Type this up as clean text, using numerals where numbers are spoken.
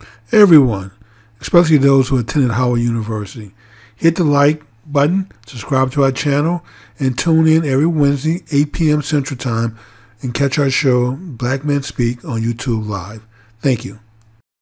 Everyone, especially those who attended Howard University, hit the like button, subscribe to our channel, and tune in every Wednesday, 8 p.m. Central Time, and catch our show, Black Men Speak, on YouTube Live. Thank you.